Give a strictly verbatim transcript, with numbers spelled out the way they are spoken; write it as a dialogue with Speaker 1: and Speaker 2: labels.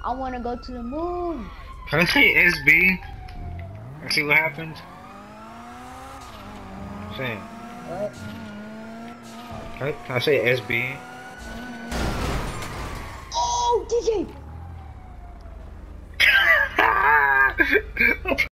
Speaker 1: I want to go to the moon.
Speaker 2: Can I say S B and see what happens? Say it.
Speaker 1: What?
Speaker 2: Can I, can I say S B?
Speaker 1: Oh, D J!